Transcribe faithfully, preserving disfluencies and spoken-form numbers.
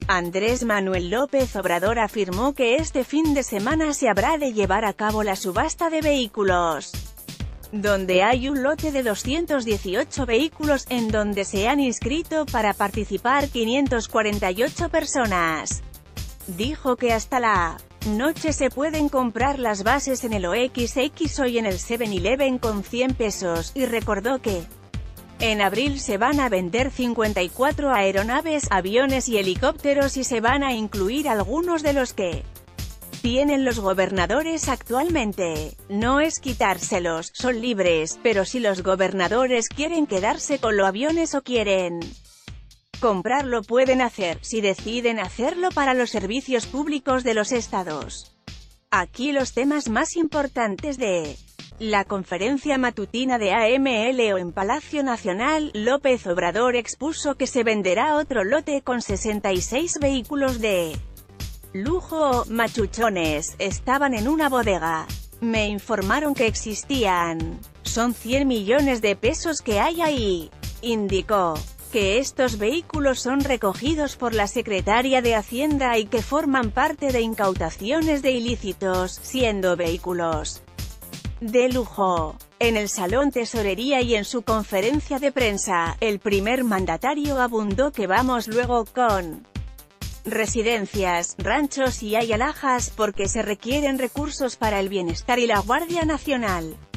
Andrés Manuel López Obrador afirmó que este fin de semana se habrá de llevar a cabo la subasta de vehículos, donde hay un lote de doscientos dieciocho vehículos, en donde se han inscrito para participar quinientas cuarenta y ocho personas. Dijo que hasta la noche se pueden comprar las bases en el O X X o y en el seven eleven con cien pesos, y recordó que en abril se van a vender cincuenta y cuatro aeronaves, aviones y helicópteros, y se van a incluir algunos de los que tienen los gobernadores actualmente. No es quitárselos, son libres, pero si los gobernadores quieren quedarse con los aviones o quieren comprarlo pueden hacer, si deciden hacerlo para los servicios públicos de los estados. Aquí los temas más importantes de la conferencia matutina de A M L O en Palacio Nacional. López Obrador expuso que se venderá otro lote con sesenta y seis vehículos de lujo. Machuchones, estaban en una bodega. Me informaron que existían. Son cien millones de pesos que hay ahí. Indicó que estos vehículos son recogidos por la Secretaría de Hacienda y que forman parte de incautaciones de ilícitos, siendo vehículos de lujo. En el Salón Tesorería y en su conferencia de prensa, el primer mandatario abundó que vamos luego con residencias, ranchos y hay alhajas, porque se requieren recursos para el bienestar y la Guardia Nacional.